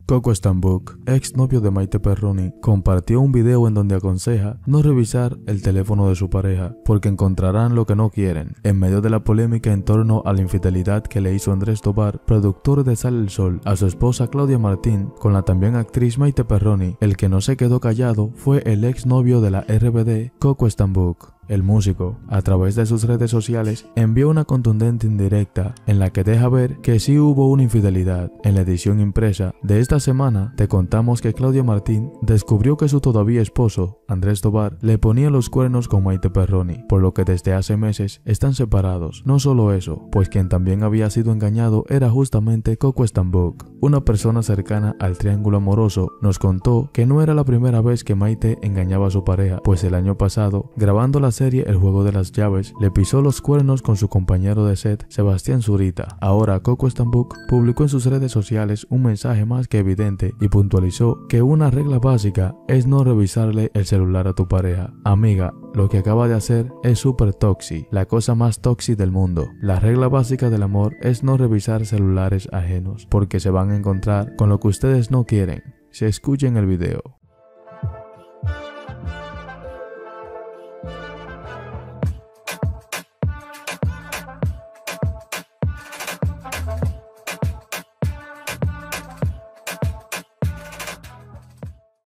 Coco Stambuk, ex novio de Maite Perroni, compartió un video en donde aconseja no revisar el teléfono de su pareja porque encontrarán lo que no quieren. En medio de la polémica en torno a la infidelidad que le hizo Andrés Tobar, productor de Sale el Sol, a su esposa Claudia Martín con la también actriz Maite Perroni, el que no se quedó callado fue el ex novio de la RBD, Coco Stambuk. El músico, a través de sus redes sociales, envió una contundente indirecta en la que deja ver que sí hubo una infidelidad. En la edición impresa de esta semana te contamos que Claudia Martín descubrió que su todavía esposo, Andrés Tobar, le ponía los cuernos con Maite Perroni, por lo que desde hace meses están separados. No solo eso, pues quien también había sido engañado era justamente Coco Stambuk. Una persona cercana al triángulo amoroso nos contó que no era la primera vez que Maite engañaba a su pareja, pues el año pasado, grabando la serie El Juego de las Llaves, le pisó los cuernos con su compañero de set, Sebastián Zurita. Ahora Coco Stambuk publicó en sus redes sociales un mensaje más que evidente y puntualizó que una regla básica es no revisarle el celular a tu pareja. Amiga, lo que acaba de hacer es súper toxi, la cosa más toxi del mundo. La regla básica del amor es no revisar celulares ajenos, porque se van a encontrar con lo que ustedes no quieren. Se escucha en el video.